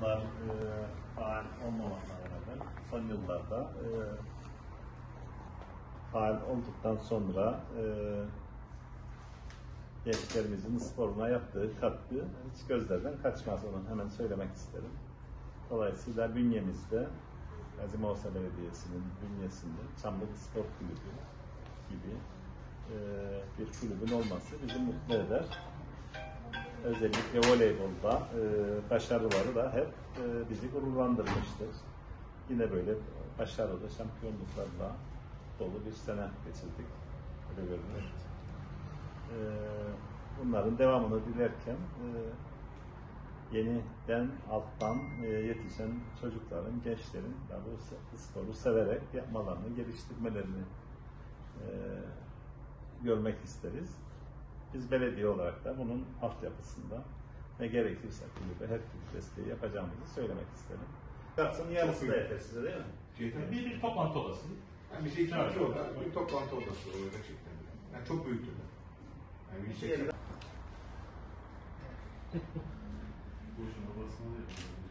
zamanlar faal olmamakla beraber son yıllarda faal olduktan sonra gençlerimizin sporuna yaptığı katkı hiç gözlerden kaçmaz, onu hemen söylemek isterim. Dolayısıyla bünyemizde Gazi mağusa Belediyesi'nin bünyesinde Çamlik Spor Kulübü gibi bir kulübün olması bizi mutlu eder. Özellikle voleybolda başarıları da hep bizi gururlandırmıştır. Yine böyle başarılı şampiyonluklarla dolu bir sene geçirdik. Öyle görünür. Bunların devamını dilerken yeniden alttan yetişen çocukların, gençlerin bu sporu severek yapmalarını, geliştirmelerini görmek isteriz. Biz belediye olarak da bunun altyapısında ne gerekirse kulübe her türlü desteği yapacağımızı söylemek isterim. Kapsın yarısı da yeter size, değil mi? Bir toplantı odası. Yani bir şey iki oda, bir toplantı odası oluyor gerçekten. Yani çok büyüktür. Yani bir şey. Boşuna basmalı.